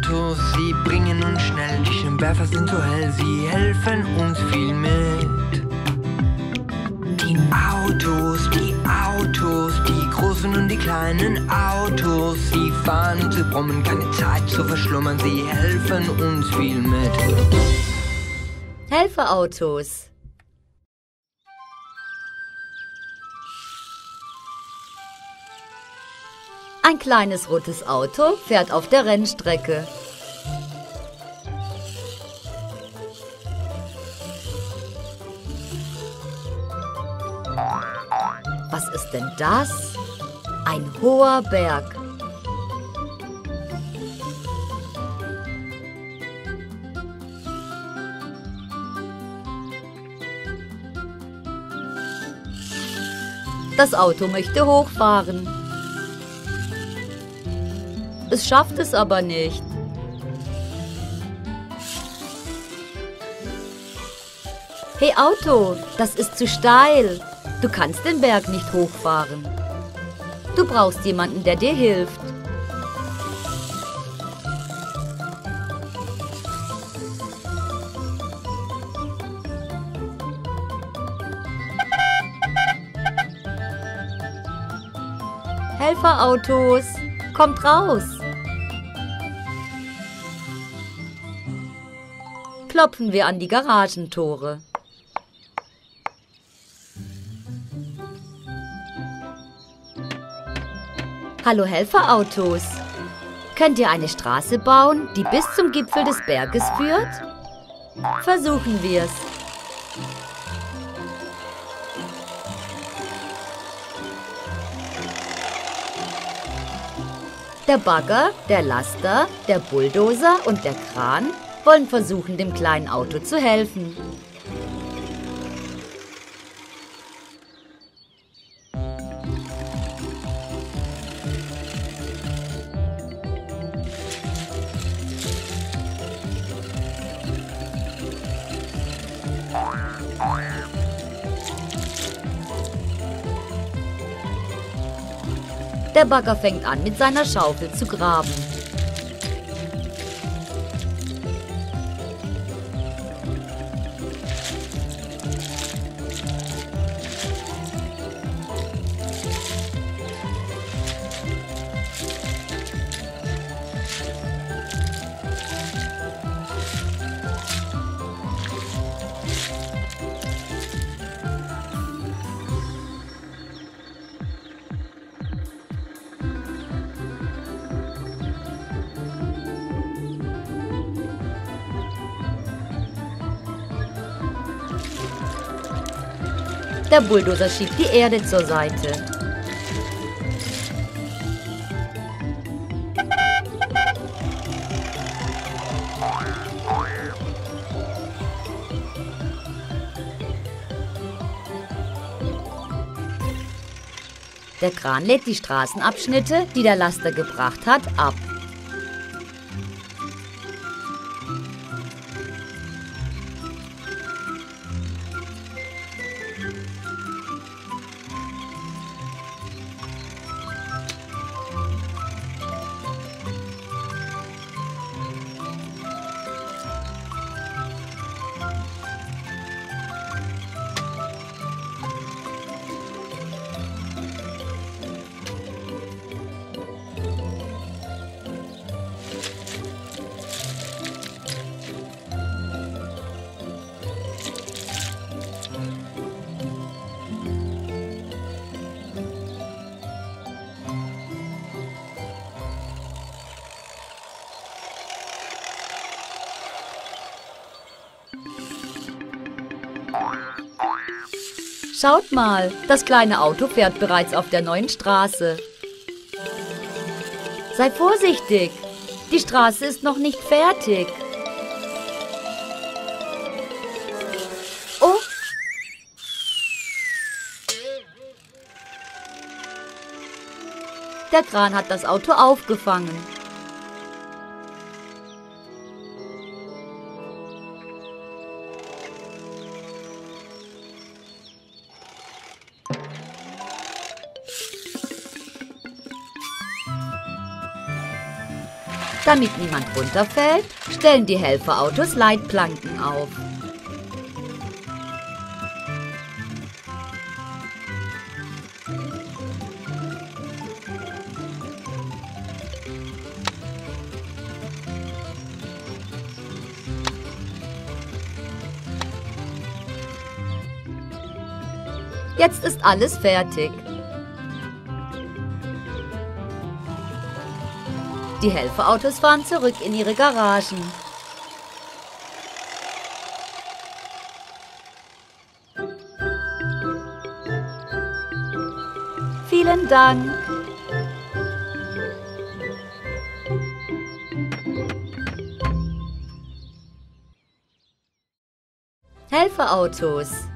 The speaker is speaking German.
Autos, sie bringen uns schnell. Die Scheinwerfer sind so hell, sie helfen uns viel mit. Die großen und die kleinen Autos, sie fahren und sie brummen, keine Zeit zu verschlummern, sie helfen uns viel mit. Helferautos. Ein kleines rotes Auto fährt auf der Rennstrecke. Was ist denn das? Ein hoher Berg. Das Auto möchte hochfahren. Es schafft es aber nicht. Hey Auto, das ist zu steil. Du kannst den Berg nicht hochfahren. Du brauchst jemanden, der dir hilft. Helferautos, kommt raus! Klopfen wir an die Garagentore. Hallo Helferautos. Könnt ihr eine Straße bauen, die bis zum Gipfel des Berges führt? Versuchen wir's. Der Bagger, der Laster, der Bulldozer und der Kran wollen versuchen, dem kleinen Auto zu helfen. Der Bagger fängt an, mit seiner Schaufel zu graben. Der Bulldozer schiebt die Erde zur Seite. Der Kran lädt die Straßenabschnitte, die der Laster gebracht hat, ab. Schaut mal, das kleine Auto fährt bereits auf der neuen Straße. Sei vorsichtig, die Straße ist noch nicht fertig. Oh! Der Kran hat das Auto aufgefangen. Damit niemand runterfällt, stellen die Helferautos Leitplanken auf. Jetzt ist alles fertig. Die Helferautos fahren zurück in ihre Garagen. Vielen Dank. Helferautos.